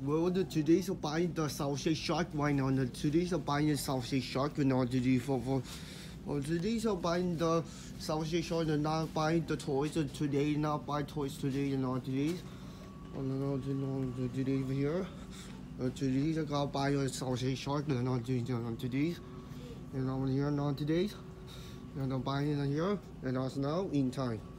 Well, today's buying the sausage shark right now. Today's buying the sausage shark now. Today today's buying the sausage shark and not buying the toys today. Not buy toys today and not today's. Today here. Today's I gotta buy a sausage shark and not today's. And I'm here not today's. And I'm buying it here and also now in time.